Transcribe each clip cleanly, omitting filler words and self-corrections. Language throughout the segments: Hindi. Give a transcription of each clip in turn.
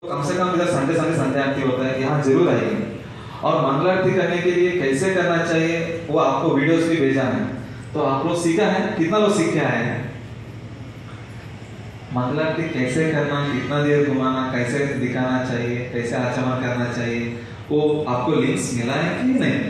कम से कम इधर संडे संडे संडे आरती होता है, यहाँ जरूर आइए। और मंगल आरती करने के लिए कैसे करना चाहिए वो आपको वीडियोस भी भेजा है, तो आप लोग सीखा है? कितना लोग सीख के आए हैं? मंगल आरती कैसे करना, कितना देर घुमाना, कैसे दिखाना चाहिए, कैसे आचमन करना चाहिए, वो आपको लिंक्स मिला है कि नहीं?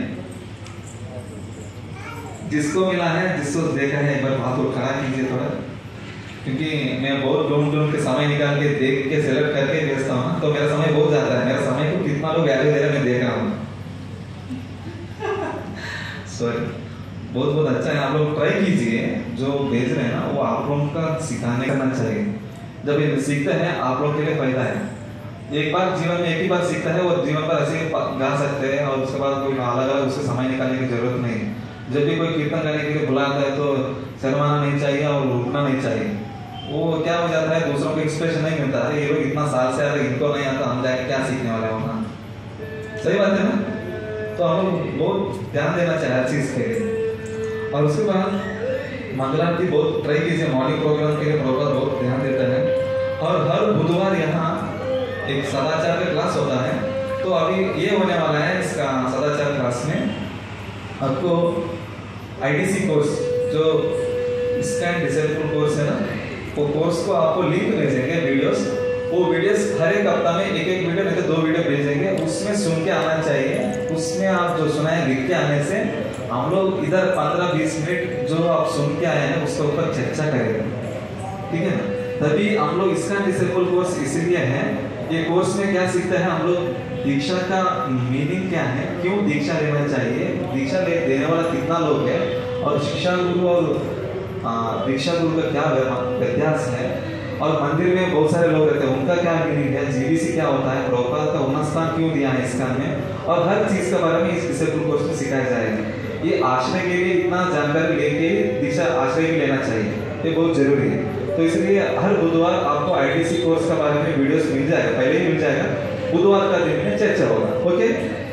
जिसको मिला है, जिसको देखा है, एक बार हाथ उठा कीजिए थोड़ा, क्योंकि मैं बहुत ढूंढ के समय निकाल के देख के सेलेक्ट करके भेजता हूँ ना, तो मेरा समय बहुत जाता है। मेरा समय को कितना लोग वैल्यू दे रहे हैं मैं देख रहा हूँ। सॉरी, बहुत बहुत अच्छा है। आप लोग ट्राई कीजिए, जो भेज रहे हैं ना वो आप लोगों का सिखाने करना चाहिए। जब ये सीखते हैं आप लोग के लिए फायदा है। एक बार जीवन में एक ही बार सीखता है और जीवन पर ऐसे गा सकते हैं, और उसके बाद कोई अलग अलग उससे समय निकालने की जरूरत नहीं है। जब भी कोई कीर्तन करने के लिए बुलाता है तो शर्माना नहीं चाहिए और रुकना नहीं चाहिए। वो क्या हो जाता है, दूसरों को एक्सप्रेशन नहीं मिलता है, ये लोग इतना साल से आ रहे, इनको नहीं आता, हम जाए क्या सीखने वाले होना। सही बात है ना? तो हम लोग बहुत ध्यान देना चाहिए हर चीज के लिए। और उसके बाद मंगल आरती बहुत ट्राई कीजिए, मॉर्निंग प्रोग्राम के लिए प्रोग्राम बहुत ध्यान देता है। और हर बुधवार यहाँ एक सदाचार का क्लास होता है, तो अभी ये होने वाला है इसका सदाचार क्लास में आपको आईडीसी कोर्स, जो इसका डिसेबल कोर्स है ना, वो कोर्स को आपको लिंक भेजेंगे वीडियोस। वो वीडियोस हर एक हफ्ता में एक एक वीडियो नहीं तो 2 वीडियो भेजेंगे, उसमें सुन के आना चाहिए। उसमें आप जो सुना है लिख के आने से हम लोग इधर 15-20 मिनट जो आप सुन के आए हैं उसके ऊपर चर्चा करेंगे, ठीक है ना? तभी हम लोग इसका डिसेबल कोर्स इसलिए है, ये कोर्स में क्या सीखते हैं हम लोग, दीक्षा का मीनिंग क्या है, क्यों दीक्षा लेना चाहिए, दीक्षा देने वाला कितना लोग है, और शिक्षा गुरु और दीक्षा गुरु का क्या व्यत्यास है, और मंदिर में बहुत सारे लोग रहते हैं उनका क्या मीनिंग है, जीबीसी क्या होता है, प्रभुपाद का उन्नत स्थान क्यों दिया है इसका में, और हर चीज के बारे में इस डिसेबल कोर्स में सिखाया जाएगा। ये आश्रय के लिए इतना जानकारी लेके दीक्षा आश्रय भी लेना चाहिए, ये बहुत जरूरी है। तो इसलिए हर बुधवार आपको आईडीसी कोर्स के बारे में वीडियोस मिल जाएगा, पहले ही मिल जाएगा, बुधवार का दिन में चर्चा होगा, ओके?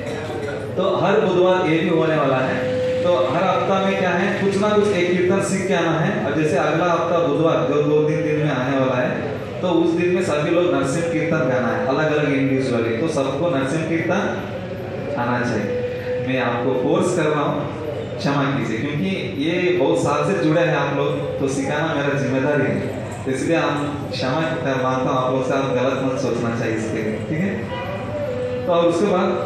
तो हर बुधवार ये भी होने वाला है। तो हर हफ्ता में क्या है, कुछ ना कुछ एक कीर्तन सीख के आना है। और जैसे अगला हफ्ता बुधवार जो 2-3 दिन में आने वाला है, तो उस दिन में सभी लोग नरसिंह कीर्तन गाना है, अलग अलग इंडिविजुअली, तो सबको नरसिंह कीर्तन आना चाहिए। मैं आपको फोर्स कर रहा हूँ, क्षमा कीजिए, क्योंकि ये बहुत साल से जुड़े हैं आप लोग, तो सिखाना मेरा जिम्मेदारी है, इसलिए हम क्षमा मानता हूँ आप लोग से, आप गलत मत सोचना चाहिए इसके लिए, ठीक है? तो और उसके बाद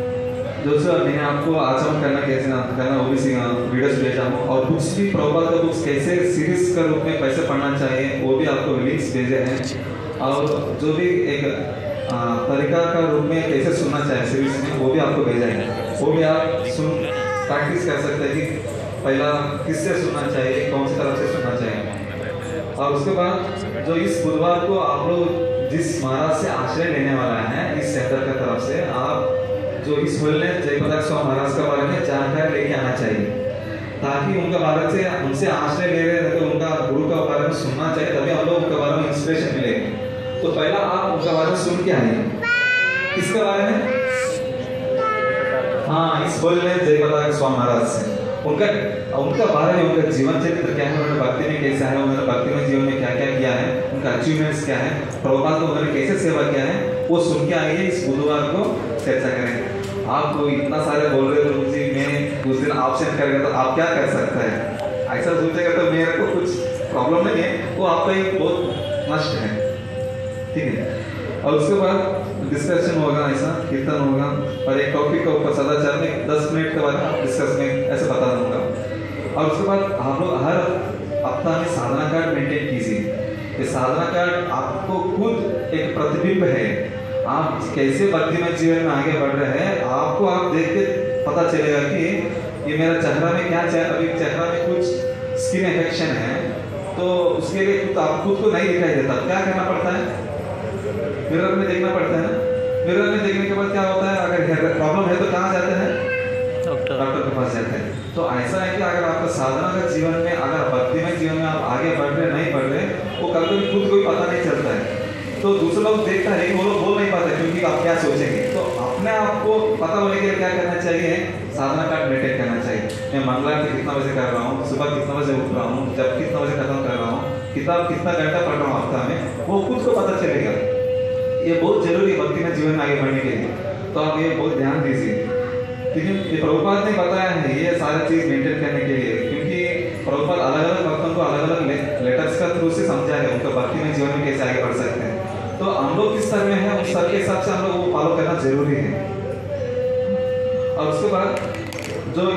जो मैंने आपको आचरण करना कैसे करना वो भी वीडियोस भेजा हूँ, और बुक्स भी प्रभुपाद का बुक्स कैसे सीरीज के रूप में कैसे पढ़ना चाहिए वो भी आपको लिंक्स भेजे हैं, और जो भी एक तरीका का रूप में कैसे सुनना चाहिए सीरीज में वो भी आपको भेजा है। वो भी आप सुन प्रैक्टिस कर सकते हैं कि पहला किससे सुनना चाहिए, कौन सी तरफ से सुनना चाहिए। और उसके बाद जो इस बुधवार को आप लोग जिस महाराज से आश्रय लेने वाला है इस सेंटर की तरफ से, आप जो इस बोलने जयप्रकाश स्वामी महाराज के बारे में जानकारी लेके आना चाहिए, ताकि उनके बारे से उनसे आश्रय ले रहे हैं तो उनका गुरु के बारे में सुनना चाहिए, तभी हम लोग उनके बारे में इंस्पिरेशन मिलेगी। तो पहला आप उनके बारे में सुन के आइए। किसके बारे में? हाँ, इस बोलने जयप्रकाश स्वामी महाराज से उनका बारे में, उनका जीवन चरित्र क्या है, उन्होंने भक्ति में कैसा है, उन्होंने भक्ति में जीवन में क्या क्या किया है, उनका अचीवमेंट्स क्या है, प्रभुपाद को उन्होंने कैसे सेवा किया है, वो सुन के आइए। इस बुधवार को चर्चा करेंगे। आप इतना सारे बोल रहे हो जी, मैं उस दिन ऑप्शन करेगा तो आप क्या कर सकते हैं, ऐसा सोचेगा तो मेरे को कुछ प्रॉब्लम नहीं है, वो आपका एक बहुत नष्ट है, ठीक है? और उसके बाद डिस्कशन होगा, ऐसा कीर्तन होगा, और एक टॉपिक के ऊपर सदाचार में 10 मिनट के बाद डिस्कस में ऐसे बता दूंगा। और उसके बाद आप लोग हर हफ्ता में साधना कार्ड मेंटेन कीजिए। ये साधना कार्ड आपको खुद एक प्रतिबिंब है, आप कैसे भक्ति में जीवन में आगे बढ़ रहे हैं, आपको आप देख के पता चलेगा कि ये मेरा चेहरा में क्या अभी चेहरा में कुछ स्किन इन्फेक्शन है, तो उसके लिए आप खुद को नहीं दिखाई देता, क्या करना पड़ता है, मिरर में देखना पड़ता है ना। मिरर में देखने के बाद क्या होता है, अगर प्रॉब्लम है तो कहाँ जाते हैं, डॉक्टर के पास जाते हैं। तो ऐसा है कि अगर आपका साधना का जीवन में, अगर भक्ति में जीवन में आप आगे बढ़ रहे नहीं बढ़ रहे, वो कभी खुद को पता नहीं चलता है, तो दूसरे लोग देखता है, वो लोग बोल नहीं पाते क्योंकि आप क्या सोचेंगे। तो अपने आप को पता होने के लिए क्या करना चाहिए, साधना कार्ड मेंटेन करना चाहिए। मैं मंगल आरती कितना बजे कर रहा हूँ, सुबह कितना बजे उठ रहा हूँ, जब कितना बजे खत्म कर रहा हूँ, किताब कितना घंटा पढ़ रहा हूँ हफ्ता में, वो खुद को पता चलेगा। ये बहुत जरूरी है भक्ति में जीवन में आगे बढ़ने के लिए। तो आप ये बहुत ध्यान दीजिए, ठीक है। ये प्रभुपाद ने बताया है ये सारा चीज मेंटेन करने के लिए, क्योंकि प्रभुपाद अलग अलग भक्तों को अलग अलग लेटर्स का थ्रू से समझाया है उनका भक्ति में जीवन में कैसे आगे बढ़ सकते हैं। तो हम लोग किस स्तर में है उस स्तर के हिसाब से हम लोग वो फॉलो करना जरूरी है। और उसके बाद जो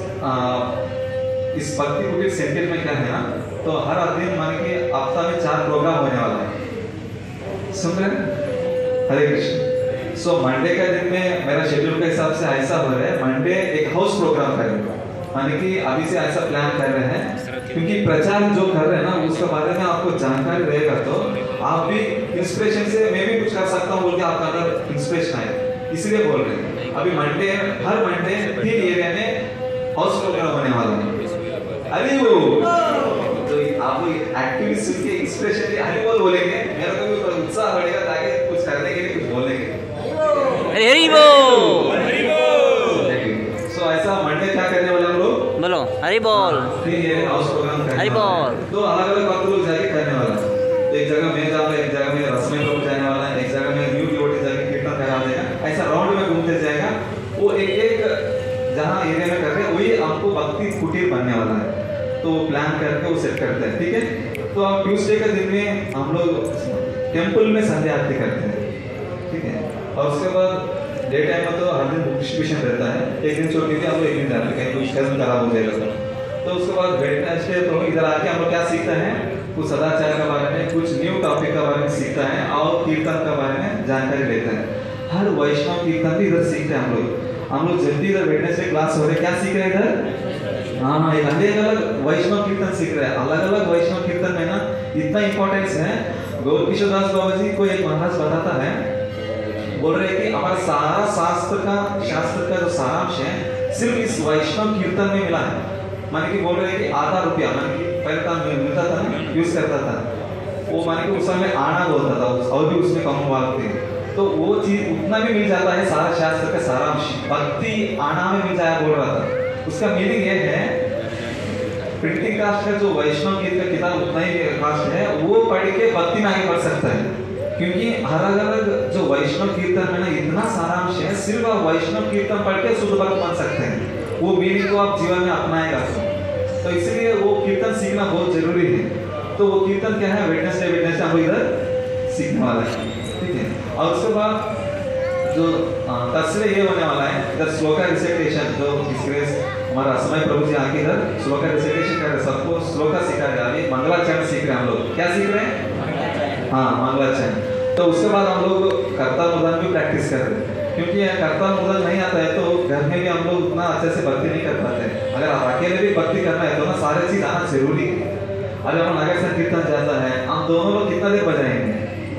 इस भक्ति कुटीर सेंटर में क्या है ना, तो हर दिन मान के हफ्ता में 4 प्रोग्राम होने वाला है, सुन रहे हैं? हरे कृष्ण। सो मंडे का दिन में मेरा शेड्यूल के हिसाब से ऐसा हो रहा है, मंडे एक हाउस प्रोग्राम करेंगे, माने कि अभी से ऐसा प्लान कर रहे हैं, क्योंकि प्रचार जो कर रहे हैं ना उसके बारे में आपको जानकारी रहेगा तो आप भी इंस्पिरेशन से मैं भी कुछ कर सकता हूँ बोल के आपका अंदर इंस्पिरेशन आए, इसलिए बोल रहे हैं। अभी मंडे हर मंडे 3 एरिया में हाउस प्रोग्राम होने वाला है। अरे वो तो आप एक्टिविटी सुन के इंस्पिरेशन के हरि बोल बोलेंगे, मेरे को भी उत्साह बढ़ेगा ताकि कुछ करने के लिए कुछ बोलने के लिए। हरि बोल। सो ऐसा मंडे क्या करने वाले हम लोग, बोलो हरि बोल। 3 एरिया हाउस प्रोग्राम करने हरि बोल। तो अलग अलग बात लोग जाके करने वाला है। एक जगह मैं जाऊंगा, एक जगह में रसमय प्रभु जाने वाला है, एक जगह में न्यू डिवोटी जाके कीर्तन करा देगा, ऐसा राउंड में घूमते जाएगा। वो एक जहाँ एरिया में कर रहे हैं वही आपको भक्ति कुटीर बनने वाला है, तो प्लान करके वो सेट करते हैं, ठीक है। तो आप ट्यूसडे के दिन में हम लोग टेंपल में संध्या आरती करते हैं, ठीक है। और उसके बाद डे टाइम में तो हर दिन बुक डिस्ट्रीब्यूशन रहता है, एक दिन छोड़ दीजिए हम लोग एक दिन जाते हैं, कहीं कुछ खराब हो जाएगा तो उसके बाद वेडनेसडे तो इधर आके हम लोग क्या सीखते हैं, कुछ सदाचार के बारे में, कुछ न्यू टॉपिक के बारे में सीखता है और कीर्तन के बारे में जानकारी लेते हैं। हर वैष्णव कीर्तन भी इधर सीखते हैं हम लोग जब भी इधर वेडनेसडे क्लास हो रहे क्या सीख रहे हैं इधर, हाँ एक अलग अलग वैष्णव कीर्तन सीख रहे हैं। अलग अलग वैष्णव कीर्तन में ना इतना इंपॉर्टेंस है। गौर किशोर दास बाबा जी को एक महाराज बताता है, बोल रहे कि हमारा सारा शास्त्र का जो सारांश है सिर्फ इस वैष्णव कीर्तन में मिला है। माने कि बोल रहे कि आधा रुपया माने कि पहले तो मिलता था ना, यूज करता था वो, माने कि उस समय आना बोलता था और भी उसमें कम बात थे, तो वो चीज उतना भी मिल जाता है। सारा शास्त्र का सारांश भक्ति आना में मिल जाया बोल रहा था। उसका मीनिंग ये है प्रिंटिंग कास्ट का जो वैष्णव गीत का किताब उतना ही कास्ट है, वो पढ़ के भक्ति में आगे बढ़ सकता है, क्योंकि अलग अलग जो वैष्णव कीर्तन में ना इतना सारांश है, सिर्फ आप वैष्णव कीर्तन पढ़ के शुद्ध भक्त बन सकते हैं। वो मीनिंग को आप जीवन में अपनाएगा तो इसलिए वो कीर्तन सीखना बहुत जरूरी है। तो वो कीर्तन क्या है, वेडनेसडे हम इधर सीखने वाला है, ठीक है। और उसके बाद जो तस्वीर ये होने वाला है, इधर श्लोका रिसाइटेशन, जो हमारा समय प्रभु जी आके इधर श्लोका रिसाइटेशन कर रहे, सबको श्लोका सिखा रहे। अभी मंगलाचरण सीख रहे हैं हम लोग, क्या सीख रहे हैं, हाँ मंगलाचरण। तो उसके बाद हम लोग कर्ता मुदन भी प्रैक्टिस कर रहे हैं, क्योंकि कर्ता मुदन नहीं आता है तो घर में भी हम लोग उतना अच्छे से भक्ति नहीं कर पाते। अगर आप अकेले भी भक्ति करना है तो ना सारे चीज आना जरूरी है। अगर हम नगर से कीर्तन जाता है, हम दोनों लोग कितना देर बजाएंगे,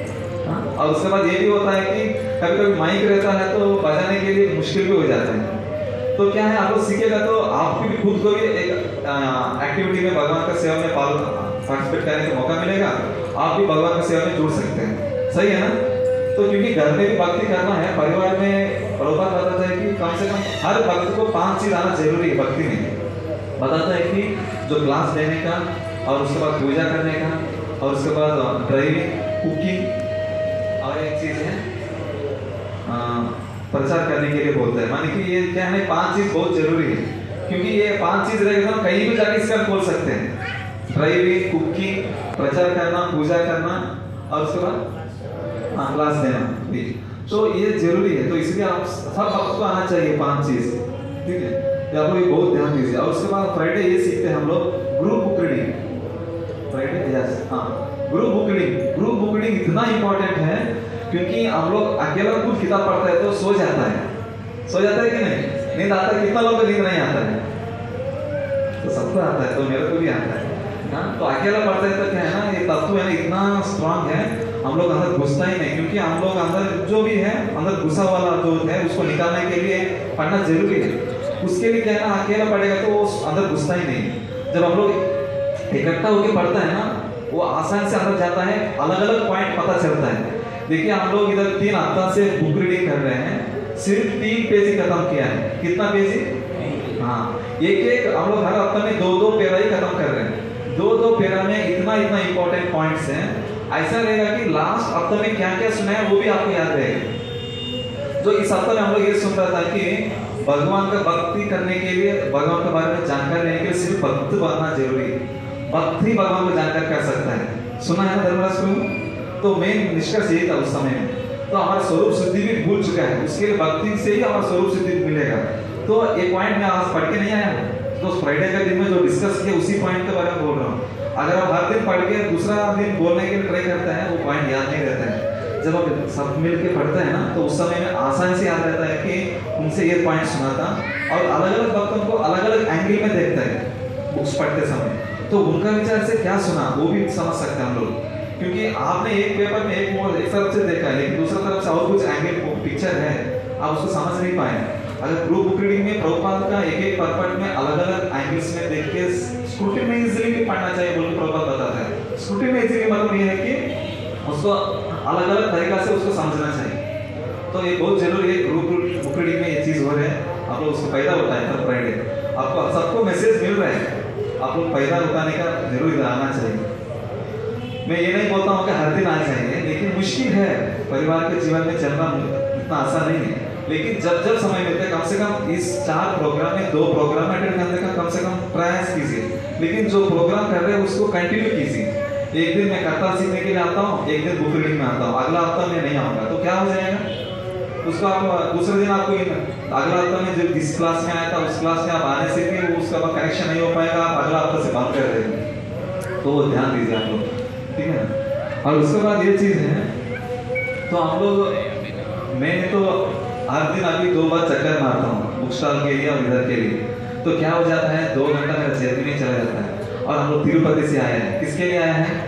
और उसके बाद ये भी होता है कि कभी कभी माइक रहता है तो बजाने के लिए मुश्किल भी हो जाता है। तो क्या है, आप लोग सीखेगा तो आपको भी खुद को भी एक एक्टिविटी में भगवान का सेवा में पार्टिसिपेट करने का मौका मिलेगा, आप भी भगवान की सेवा में जुड़ सकते हैं, सही है ना। तो क्योंकि घर में भी भक्ति करना है, परिवार में प्रभुपाद बताता है कि कम से कम हर भक्त को 5 चीज आना जरूरी है भक्ति में। बताता है कि जो क्लास लेने का, और उसके बाद पूजा करने का, और उसके बाद ड्राइविंग, कुकिंग, और एक चीज है प्रचार करने के लिए बोलता है। माने कि ये क्या है, 5 चीज बहुत जरूरी है, क्योंकि ये 5 चीज रहेगा तो कहीं भी जाके इसका बोल सकते हैं। ड्राइविंग, कुकिंग, प्रचार करना, पूजा करना, और उसके बाद क्लास देना, तो ये जरूरी है। तो इसलिए आप सब भक्त को आना चाहिए 5 चीज, ठीक है। आप लोग बहुत ध्यान दीजिए। और उसके बाद फ्राइडे ये सीखते हैं हम लोग group book reading, Friday group book reading इतना इंपॉर्टेंट है, क्योंकि हम लोग अकेला कुछ किताब पढ़ता है तो सो जाता है कि नहीं, नींद आता है, कितना लोग को नींद नहीं आता है, तो सबको आता है, तो मेरे को भी आता है ना। तो अकेला पढ़ता है तो क्या है ना, ये तत्व है ना इतना स्ट्रांग है, हम लोग अंदर घुसता ही नहीं, क्योंकि हम लोग अंदर जो भी है अंदर घुसा वाला जो है उसको निकालने के लिए पढ़ना जरूरी है। उसके लिए क्या है ना, अकेला पढ़ेगा तो अंदर घुसता ही नहीं। जब हम लोग इकट्ठा होकर पढ़ता है ना, वो आसान से अंदर जाता है, अलग अलग पॉइंट पता चलता है। देखिए हम लोग इधर 3 हफ्ता से बुक रीडिंग कर रहे हैं, सिर्फ 3 पेज ही खत्म किया है। कितना पेज है, हाँ एक हम लोग हर हफ्ते में 2-2 पेरा ही खत्म कर रहे हैं। 2-2 पेरा में इतना इंपॉर्टेंट पॉइंट्स हैं, ऐसा रहेगा कि लास्ट हफ्ते में क्या क्या सुना है वो भी आपको याद रहेगा। जो इस हफ्ते में हम लोग ये सुन रहा था कि भगवान का भक्ति करने के लिए, भगवान के बारे में जानकारी लेने के लिए सिर्फ भक्त बनना जरूरी है। भक्त ही भगवान को जानकर कर सकता है। सुना है ना धर्मराज को? तो मेन निष्कर्ष यही था उस समय में। तो हमारा स्वरूप सिद्धि भी भूल चुका है, उसके लिए भक्ति से ही हमारा स्वरूप सिद्धि मिलेगा। तो एक पॉइंट में आज पढ़ के नहीं आया हूँ, तो फ्राइडे के दिन में जो डिस्कस किया उसी पॉइंट के बारे में बोल रहा हूँ। अगर आप हर दिन पढ़ के दूसरा दिन बोलने के लिए ट्राई करते हैं, वो पॉइंट याद नहीं रहता है। जब आप सब मिल के पढ़ते हैं ना, तो उस समय में आसानी से याद रहता है कि उनसे ये पॉइंट सुना था। और अलग अलग भक्तों को अलग अलग एंगल में देखते हैं बुक्स पढ़ते समय, तो उनका विचार से क्या सुना वो भी समझ सकते हैं हम लोग। क्योंकि आपने एक पेपर में एक तरफ से देखा है, लेकिन दूसरी तरफ से और कुछ एंगल पिक्चर है, आप उसको समझ नहीं पाए। अगर ग्रुप बुक रीडिंग में प्रभुपाद का एक एक पर्पट में अलग अलग एंगल्स में देख के स्क्रूटिनाइजली भी पढ़ना चाहिए बोल के प्रभुपाद बताता है। स्क्रूटिनाइजली मतलब ये है कि उसको अलग अलग तरीका से उसको समझना चाहिए। तो ये बहुत जरूरी है। ग्रुप बुक रीडिंग में ये चीज हो रहा है, आप लोग उसको फायदा होता है। हर फ्राइडे आपको सबको मैसेज मिल रहा है, आप लोग फायदा उठाने का जरूर आना चाहिए। मैं ये नहीं बोलता हूँ कि हर दिन आ जाएंगे, लेकिन मुश्किल है, परिवार के जीवन में चलना इतना आसान नहीं है। लेकिन जब जब समय मिलता है, कम से कम इस 4 प्रोग्राम में 2 प्रोग्राम अटेंड करने का कम से कम प्रयास कीजिए। लेकिन जो प्रोग्राम कर रहे हैं उसको कंटिन्यू कीजिए। एक दिन मैं करतार सीखने के लिए आता हूँ, एक दिन बुक रीडिंग में आता हूँ, अगला हफ्ता में नहीं आऊँगा, तो क्या हो जाएगा? उसको आप दूसरे दिन आपको अगला हफ्ता में जो जिस क्लास में आया था उस क्लास में आप आने से भी उसका कनेक्शन नहीं हो पाएगा, आप अगला हफ्ता से बंद कर देंगे। तो वो ध्यान दीजिए आप लोग, ठीक है। और उसके बाद ये चीज है, तो हम लोग मैं तो हर दिन अभी 2 बार चक्कर मारता हूँ बुक स्टॉल के लिए और इधर के लिए। तो क्या हो जाता है, 2 घंटा मेरा जर्नी में चला जाता है। और हम लोग तिरुपति से आए हैं, किसके लिए आए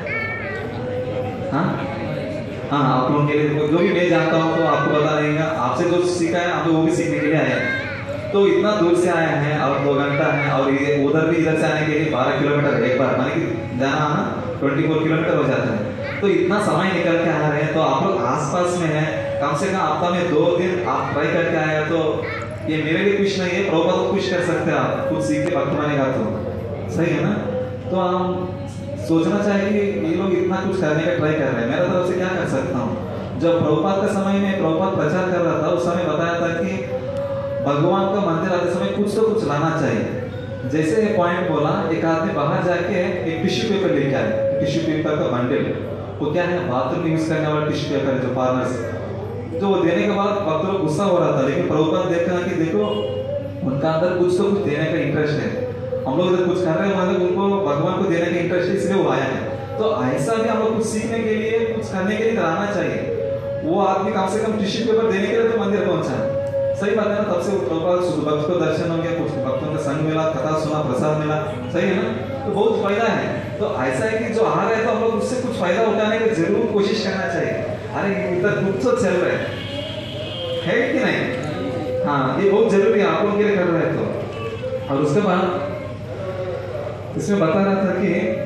हैं? हाँ हाँ, आप लोगों के लिए। जो भी मैं जानता हूँ तो आपको पता रहेगा, आपसे जो सीखा है आप लोग वो भी सीखने के लिए आए हैं। तो इतना दूर से आए हैं और 2 घंटा है, और ये उधर भी इधर से आने के लिए 12 किलोमीटर एक बार, माने कि जाना आना 24 किलोमीटर हो जाता है। तो इतना समय निकल के आ रहे हैं, तो आप लोग आसपास में हैं, कम से कम हफ्ता में 2 दिन आप ट्राई करके आए, तो ये मेरे लिए कुछ नहीं है, प्रभुपाद को खुश कर सकते हैं आप खुद सीख के भक्त बनेगा तो सही है ना। तो हम सोचना चाहिए कि ये लोग इतना कुछ करने का ट्राई कर रहे हैं, मेरा तरफ से क्या कर सकता हूँ। जब प्रभुपाद का समय में प्रभुपाद प्रचार कर रहा था, उस समय बताया था कि भगवान का मंदिर आते समय कुछ तो कुछ लाना चाहिए। जैसे ये पॉइंट बोला, एक आदमी बाहर जाके एक टिश्यू पेपर लेके आए, टिश्यू पेपर का बंडल, वो क्या है, बाथरूम में यूज करने वाला टिश्यू पेपर है जो फार्मर्स, तो वो देने के बाद भक्त लोग गुस्सा हो रहा था। लेकिन प्रभुपाद देखा कि देखो उनका अंदर कुछ तो कुछ देने का इंटरेस्ट है, हम लोग इधर कुछ कर रहे हैं, मतलब उनको भगवान को देने का इंटरेस्ट है, इसलिए वो आया है। तो ऐसा भी हम लोग कुछ सीखने के लिए, कुछ करने के लिए कराना चाहिए। वो आदमी कम से कम टिश्यू पेपर देने के लिए तो मंदिर पहुंचा, सही बात है ना। तब से भक्त को दर्शन हो गया, कुछ भक्तों का संग मिला, कथा सुना, प्रसाद मिला, सही है ना। तो बहुत फायदा है। तो ऐसा है कि जो आ रहे हैं तो हम लोग उससे कुछ फायदा उठाने की जरूर कोशिश करना चाहिए। अरे इधर कुछ तो चल रहा है कि नहीं? हाँ, ये बहुत जरूरी है, आप लोग के लिए कर रहे हैं तो। और उसके बाद इसमें बता रहा था कि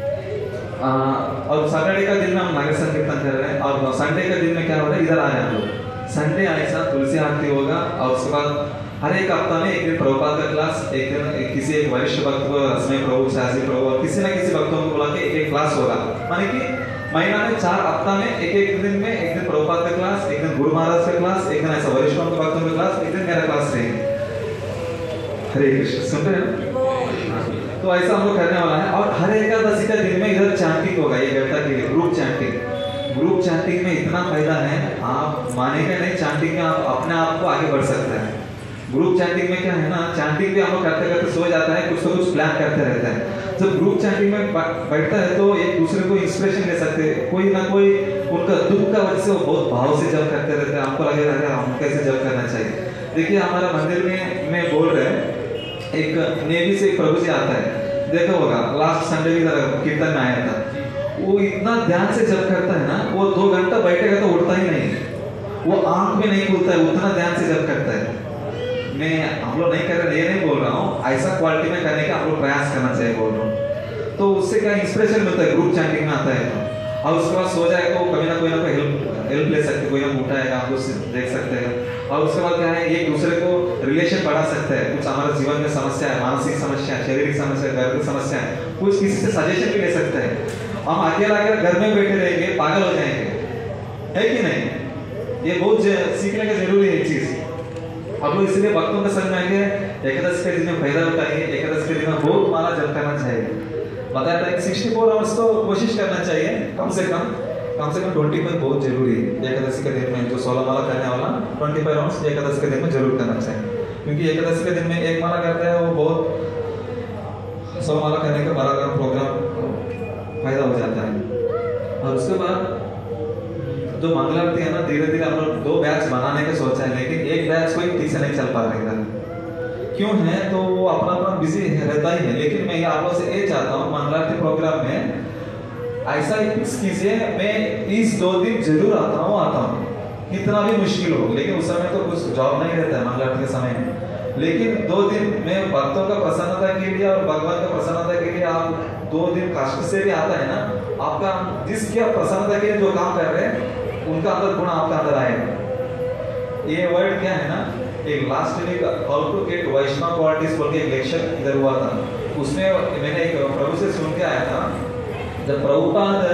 और सैटरडे का दिन में हम नगर संकीर्तन कर रहे हैं, और संडे का दिन में क्या हो रहा है, इधर आ रहे हैं हम लोग। संडे ऐसा तुलसी आरती होगा, और उसके बाद हर एक हफ्ता में एक दिन प्रभुपाद का क्लास, एक दिन किसी एक वरिष्ठ भक्त को, रश्मि प्रभु, शासी प्रभु, और किसी ना किसी भक्तों को बुला के एक क्लास होगा। माने कि महीना में 4 हफ्ता में एक दिन में एक दिन प्रभुपाद का क्लास, एक दिन गुरु महाराज का क्लास, एक दिन ऐसा वरिष्ठ भक्तों का क्लास, एक दिन मेरा क्लास रहेगा। हरे कृष्ण, सुन रहे हैं? तो ऐसा हम लोग करने वाला है। और हर एकादशी का दिन में इधर चैंटिंग होगा, ये बेटा के लिए ग्रुप चैंटिंग। ग्रुप चैंटिंग में इतना फायदा है, आप मानेंगे नहीं, चैंटिंग में आप अपने आप को आगे बढ़ सकते हैं। ग्रुप चैंटिंग में क्या है ना, चैंटिंग भी हम लोग करते करते सो जाता है, कुछ तो कुछ प्लान करते रहता है। जब ग्रुप चैंटिंग में बैठता है तो एक दूसरे को इंस्पिरेशन ले सकते हैं, कोई ना कोई उनका दुख का वजह से वो बहुत भाव से जप करते रहते हैं, आपको लगेगा हम कैसे जप करना चाहिए। देखिए हमारा मंदिर में बोल रहे हैं, एक नेवी से एक प्रभु जी आता है, देखा होगा लास्ट संडे भी कीर्तन में आया था। वो इतना ध्यान से जप करता है ना, वो 2 घंटा बैठेगा तो उठता ही नहीं, वो आंख में नहीं खुलता है, उतना ध्यान से जप करता है। मैं हम लोग नहीं कर रहे, ये नहीं बोल रहा हूँ, ऐसा क्वालिटी में करने का हम लोग प्रयास करना चाहिए बोल रहा हूँ। तो उससे क्या इंस्पिरेशन मिलता है, ग्रुप चैंटिंग में आता है तो। और उसके बाद सो जाए तो कभी ना कोई हेल्प ले सकते, कोई ना उठाएगा, आप देख सकते हैं। और उसके बाद क्या है, एक दूसरे को रिलेशन बढ़ा सकते हैं। कुछ हमारे जीवन में समस्या है, मानसिक समस्या, शारीरिक समस्या, घर की समस्या है, कुछ किसी से सजेशन भी ले सकते हैं। हम अकेला घर में बैठे रहेंगे पागल हो जाएंगे, है कि नहीं? ये बहुत सीखने का जरूरी है चीज। अब लोग इसलिए भक्तों का संग में एकादश के दिन में फायदा उठाइए, एकादश के दिन में बहुत माला जप करना चाहिए। बताया था 64 आवर्स तो कोशिश करना चाहिए कम से कम 25 बहुत जरूरी है। एकादशी के दिन में जो 16 माला करने वाला 25 आवर्स एकादश के दिन में जरूर करना चाहिए, क्योंकि एकादशी के दिन में एक माला करता है वो बहुत 100 माला करने का बराबर प्रोग्राम फायदा हो जाता है। और उसके बाद जो मंगल आरती है ना, धीरे धीरे हम लोग 2 बैच बनाने का सोचा है, लेकिन एक बैच कोई ठीक से नहीं चल पा रहा है। क्यों है? तो वो अपना अपना बिजी रहता ही है। लेकिन मैं आप लोग से ये चाहता हूँ मंगल आरती प्रोग्राम में ऐसा ही फिक्स कीजिए, मैं इस 2 दिन जरूर आता हूँ, कितना भी मुश्किल हो। लेकिन उस समय तो कुछ जॉब नहीं रहता है मंगल आरती के समय में, लेकिन 2 दिन में भक्तों का प्रसन्नता के लिए और भगवान का प्रसन्नता के लिए आप 2 दिन कष्ट से भी आता है ना, आपका जिसकी आप प्रसन्नता के लिए जो काम कर रहे हैं उनका अंदर गुण आपका अंदर आएगा। ये वर्ड क्या है ना, एक last week how to get Vaishnav qualities बोल के एक लेक्चर इधर हुआ था, उसमें मैंने एक प्रभु से सुन के आया था। जब प्रभुपाद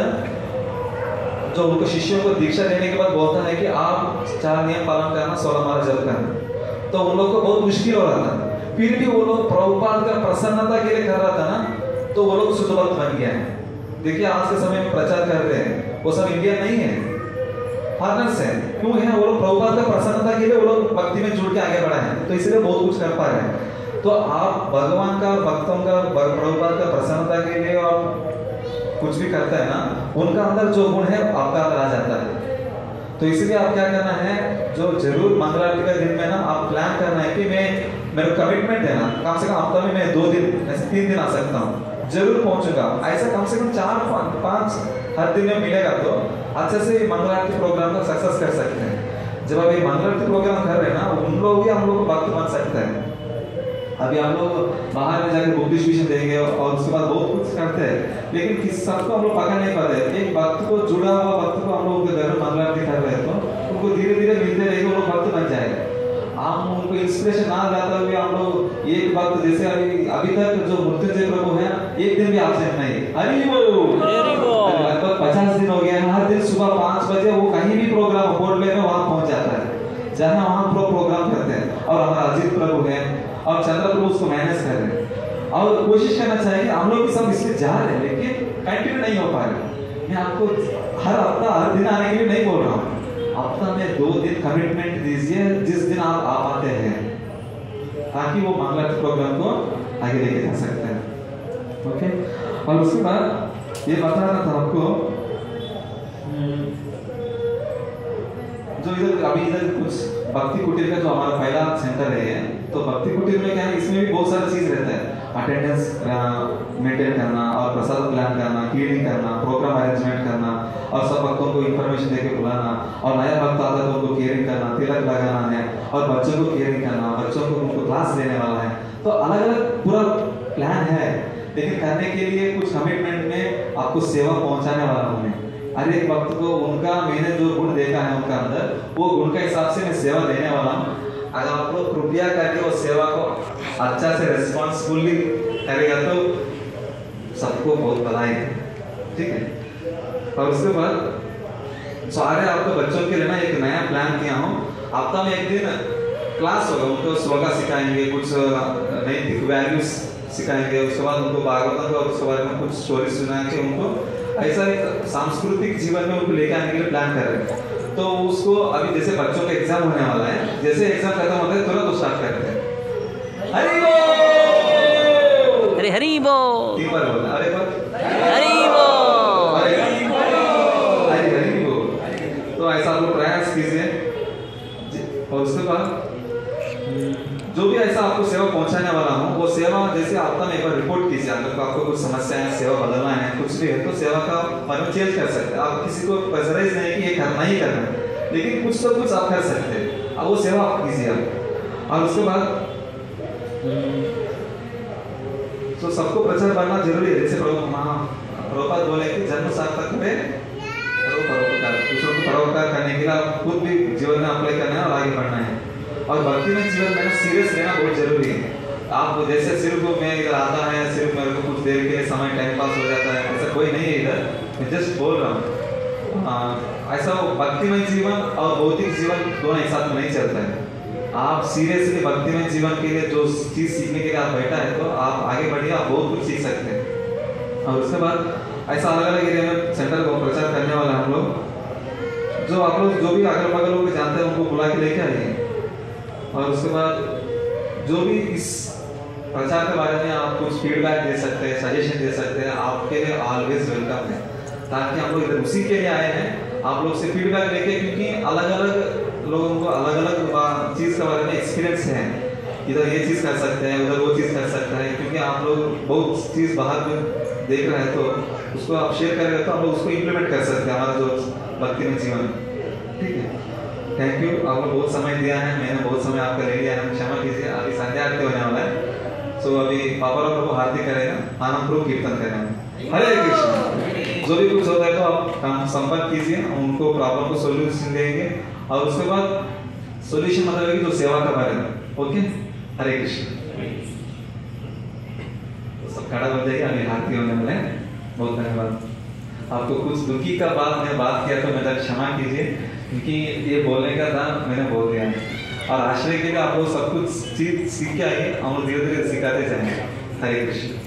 जो उनको शिष्यों को दीक्षा देने के बाद बोलता है कि आप 4 नियम पालन करना, 16 माला जप करना, तो उन लोग को बहुत मुश्किल हो रहा था। फिर भी वो लोग प्रभुपाद का प्रसन्नता के लिए कर रहा था ना, तो वो लोग शुद्ध भक्त बन गया है। देखिए आज के समय में प्रचार कर रहे हैं, वो सब इंडियन नहीं है, फॉरेनर्स है। क्यों है? वो लोग प्रभुपाद का प्रसन्नता के लिए वो लोग भक्ति में जुड़ के आगे बढ़े हैं, तो इसलिए बहुत कुछ कर पा रहे हैं। तो आप भगवान का, भक्तों का, प्रभुपाद का प्रसन्नता के लिए आप कुछ भी करता है ना, उनका अंदर जो गुण है आपका अंदर आ जाता है। तो इसलिए आप क्या करना है, जो जरूर मंगल आरती का दिन में ना आप प्लान करना है कि मैं मेरा कमिटमेंट है ना, कम से कम हफ्ता में मैं 2 दिन ऐसे 3 दिन आ सकता हूँ, जरूर पहुंचूंगा। ऐसा कम से कम 4-5 हर दिन में मिलेगा तो अच्छे से मंगल आरती प्रोग्राम को सक्सेस कर सकते हैं। जब अभी मंगल आरती प्रोग्राम कर रहे हैं ना, उन लोग भी हम लोग को भक्त बन सकते हैं। अभी हम लोग बाहर में जाकर बुक डिस्ट्रीब्यूशन देंगे और उसके बाद बहुत कुछ करते हैं, लेकिन किस सबको हम लोग पकड़ नहीं पाते। एक भक्त को, जुड़ा हुआ भक्त को हम लोग घर में मंगल आरती कर रहे हैं तो उनको धीरे धीरे मिलते रहेंगे, वो लोग भक्त बन जाएगा। हम उनको इंस्पिरेशन ना लाते हुए हम लोग एक भक्त, जैसे अभी तक जो मृत्युंजय प्रभु है, एक दिन भी एब्सेंट नहीं, हरि बोल, लगभग 50 दिन हो गए। हर दिन सुबह 5 बजे वो कहीं भी प्रोग्राम बोर्ड में वहां पहुंच जाता है, जहां वहां प्रोग्राम करते हैं। और हमारा अजीत प्रभु है और चंद्र प्रभु उसको मैनेज कर रहे हैं। और कोशिश करना चाहिए, हम लोग भी सब इसलिए जा रहे हैं लेकिन कंटिन्यू नहीं हो पा रहे। मैं आपको हर हफ्ता हर दिन आने के लिए नहीं बोल रहा हूँ, हफ्ता में 2 दिन कमिटमेंट दीजिए जिस दिन आप आ पाते हैं, ताकि वो मंगल आरती प्रोग्राम को आगे लेके जा सकते हैं। ओके, और उसके बाद ये बता रहा था आपको, जो इधर कुछ भक्ति कुटीर का जो हमारा पहला सेंटर है, तो भक्ति कुटीर में क्या है, इसमें भी बहुत सारा चीज रहता है। अटेंडेंस मेंटेन करना और प्रसाद प्लान करना, क्लीनिंग करना, प्रोग्राम अरेंजमेंट करना और सब भक्तों को इन्फॉर्मेशन देके बुलाना, और नया भक्त आता है तो उनको केयरिंग करना, तिलक लगाना है, और बच्चों को केयरिंग करना, बच्चों को उनको क्लास देने वाला है। तो अलग अलग पूरा प्लान है, लेकिन करने के लिए कुछ कमिटमेंट में आपको सेवा पहुंचाने वाला हूं मैं। हर एक भक्त को उनका मैंने जो गुण देखा है उनका अंदर, वो गुण के हिसाब से मैं सेवा देने वाला हूँ। अगर आप लोग कृपया करके वो सेवा को अच्छा से रिस्पॉन्सिबली करेगा तो सबको बहुत बधाई है, ठीक है। और उसके बाद सारे आपको बच्चों के लिए ना एक नया प्लान किया हूँ। हफ्ता में 1 दिन क्लास होगा, उनको श्लोका सिखाएंगे, कुछ नैतिक वैल्यूज सिखाएंगे, उसके बाद उनको भागवत और उसके बारे में कुछ स्टोरी सुनाएंगे। उनको ऐसा एक सांस्कृतिक जीवन में उनको लेके आने के लिए प्लान कर रहे हैं। तो उसको अभी जैसे बच्चों का एग्जाम होने वाला है, जैसे एग्जाम खत्म होता है तुरंत तो स्टार्ट करते हैं हरि बोल, अरे हरि बोल, 3 बार बोलना, अरे बोल, हरि बोल, अरे हरि बोल। तो ऐसा आप लोग प्रयास कीजिए। और उसके बाद जो भी ऐसा आपको सेवा पहुंचाने वाला हूँ, वो सेवा जैसे हफ्ता में एक बार रिपोर्ट कीजिए। अगर आपको कुछ समस्या है, सेवा बदलना है, कुछ भी है, तो सेवा का मतलब चेंज कर सकते हैं आप। किसी को प्रेशराइज नहीं कि ये करना ही करना है, लेकिन कुछ तो कुछ आप कर सकते हैं, अब वो सेवा आप कीजिए आप। और उसके बाद तो सबको प्रचार करना जरूरी है। जैसे प्रभुपाद बोले कि जन्म सार्थक में परोपकार, दूसरों को परोपकार करने के लिए आप खुद भी जीवन में अप्लाई करना है और आगे बढ़ना है। और भक्ति में जीवन में सीरियस रहना बहुत जरूरी है। आप जैसे सिर्फ मैं इधर आता है, सिर्फ मेरे को कुछ देर के लिए समय टाइम पास हो जाता है, ऐसा कोई नहीं है इधर। मैं जस्ट बोल रहा हूँ। ऐसा भक्तिमय जीवन और भौतिक जीवन दोनों एक साथ में नहीं चलता है। आप सीरियसली भक्तिमय जीवन के लिए जो चीज सीखने के लिए आप बैठा है तो आप आगे बढ़िए, आप बहुत कुछ सीख सकते हैं। और उसके बाद ऐसा अलग अलग एरिया में सेंटर को प्रचार करने वाला हम लोग, जो आप लोग जो भी अगल बगल लोग जानते हैं उनको बुला के लेके आइए। और उसके बाद जो भी इस प्रचार के बारे में आप कुछ फीडबैक दे सकते हैं, सजेशन दे सकते हैं, आपके लिए ऑलवेज वेलकम है। ताकि हम लोग इधर उसी के लिए आए हैं, आप लोग से फीडबैक लेके, क्योंकि अलग अलग लोगों को अलग अलग चीज के बारे में एक्सपीरियंस है। इधर ये चीज कर सकते हैं, उधर वो चीज कर सकते हैं, क्योंकि आप लोग बहुत चीज बाहर में देख रहे हैं तो उसको आप शेयर करेंगे तो हम लोग उसको इम्प्लीमेंट कर सकते हैं हमारा जो भक्ति में जीवन। ठीक है, थैंक यू। आपको बहुत समय दिया है, मैंने बहुत समय आपका ले लिया है, क्षमा कीजिए। अभी संध्या आरती होने वाला है, सो अभी पापा और प्रभु हार्दिक करेगा, आनंद पूर्वक कीर्तन करेंगे। हरे कृष्ण। जो भी कुछ होता है तो आप संपर्क कीजिए, उनको प्रॉब्लम को सोल्यूशन देंगे। और उसके बाद सोल्यूशन मतलब है कि जो सेवा के बारे में। ओके, हरे कृष्ण। तो सब खड़ा हो जाइए, अभी आरती होने वाला है। बहुत धन्यवाद। आपको कुछ दुखी का बात किया तो मेरा क्षमा कीजिए, क्योंकि ये बोलने का था, मैंने बोल दिया। और आश्रय के लिए आप लोग सब कुछ चीज सीख के आइए, हम लोग धीरे धीरे सिखाते जाएंगे। हरे कृष्ण।